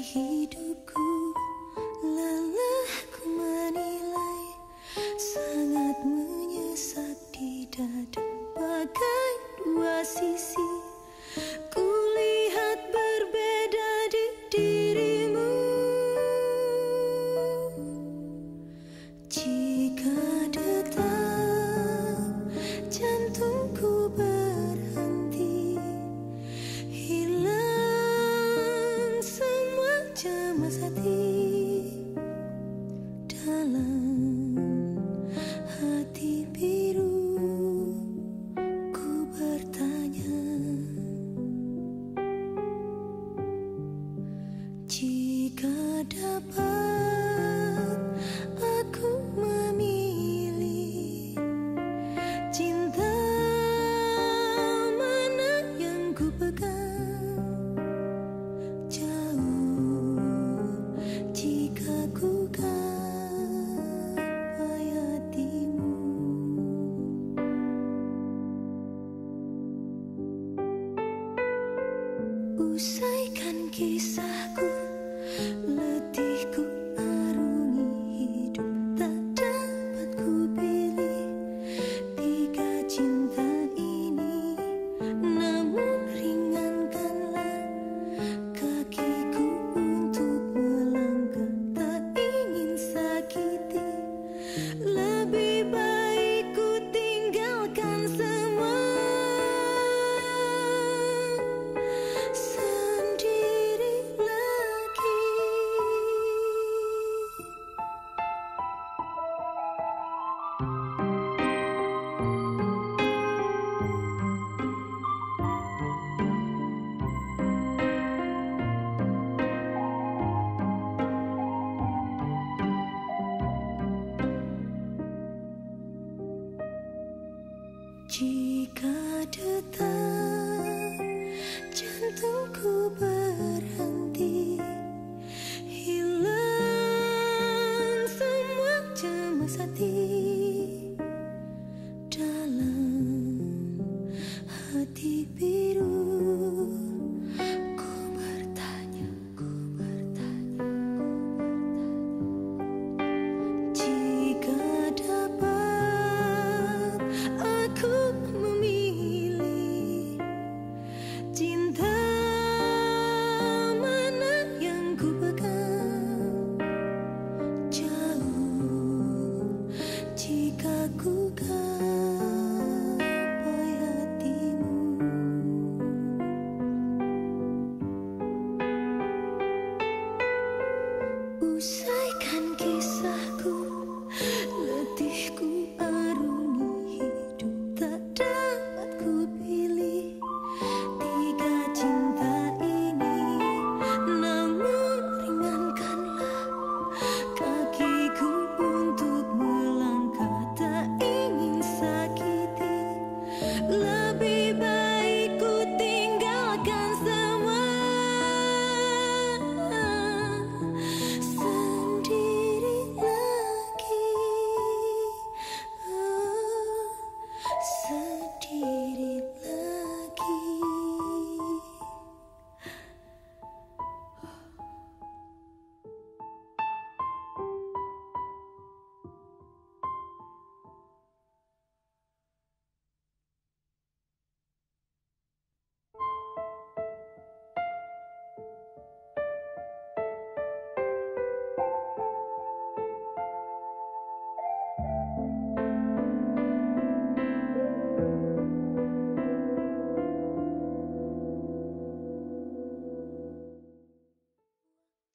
hidupku, lelah ku menilai, sangat menyesak di dada bagai dua sisi. Kulihat berbeda di dirimu. Jika detak jantungku berhenti, hilang semua cemas hati. Dalam hati biru ku bertanya, jika dapat aku memilih, cinta mana yang ku pegang? Jauh jika ku gapai hatimu. Usaikan kisahku, letihku arungi hidup, tak dapat ku pilih tiga cinta ini. Namun ringankanlah kakiku untuk melangkah, tak ingin sakiti. Lebih baik ku tinggalkan semua sendiri lagi. Jika detak jantungku berhenti, hilang semua cemas hati. Dalam hati biru ku bertanya, jika dapat aku memilih, cinta mana yang ku pegang? Jauh jika ku gapai hatimu. Usai